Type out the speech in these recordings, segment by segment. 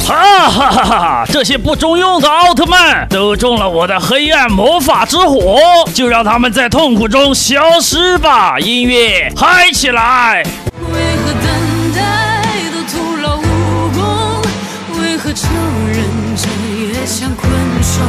哈哈哈哈！这些不中用的奥特曼都中了我的黑暗魔法之火，就让他们在痛苦中消失吧！音乐嗨起来！ 为何等待都徒劳无功？为何承认这也像困兽？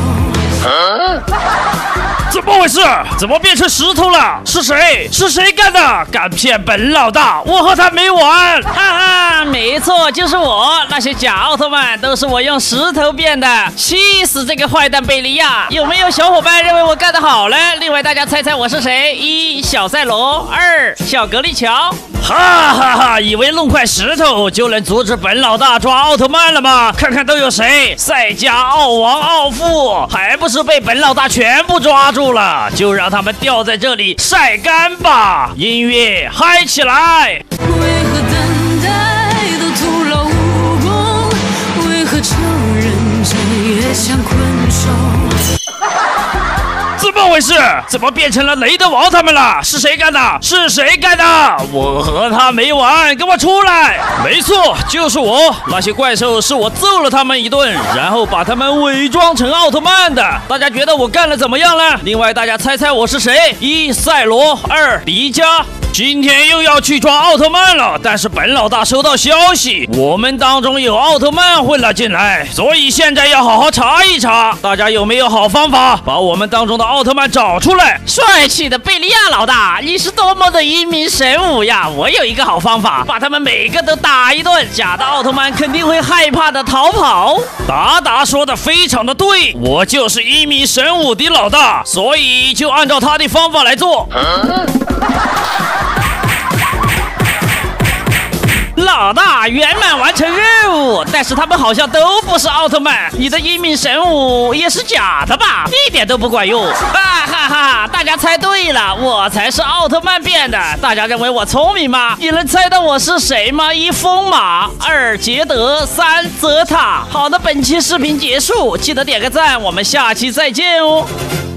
怎么回事？怎么变成石头了？是谁？是谁干的？敢骗本老大，我和他没完！ 哈哈，没错，就是我。那些假奥特曼都是我用石头变的，气死这个坏蛋贝利亚！有没有小伙伴认为我干得好呢？另外，大家猜猜我是谁？一小赛罗，二小格力乔。 哈哈哈！以为弄块石头就能阻止本老大抓奥特曼了吗？看看都有谁？赛迦、奥王、奥父，还不是被本老大全部抓住了？就让他们吊在这里晒干吧！音乐嗨起来！ 为何等待都徒劳无功？为何承认这也像困兽？ 怎么回事？怎么变成了雷德王他们了？是谁干的？是谁干的？我和他没完，给我出来！没错，就是我。那些怪兽是我揍了他们一顿，然后把他们伪装成奥特曼的。大家觉得我干的怎么样呢？另外，大家猜猜我是谁？一赛罗，二迪迦。今天又要去抓奥特曼了，但是本老大收到消息，我们当中有奥特曼混了进来，所以现在要好好查一查。大家有没有好方法把我们当中的奥特曼找出来？ 帅气的贝利亚老大，你是多么的英明神武呀！我有一个好方法，把他们每个都打一顿，假的奥特曼肯定会害怕的逃跑。 达达说的非常的对，我就是英明神武的老大，所以就按照他的方法来做。 老大圆满完成任务，但是他们好像都不是奥特曼，你的英明神武也是假的吧？一点都不管用！哈哈哈！大家猜对了，我才是奥特曼变的。大家认为我聪明吗？你能猜到我是谁吗？一风马，二捷德，三泽塔。好的，本期视频结束，记得点个赞，我们下期再见哦。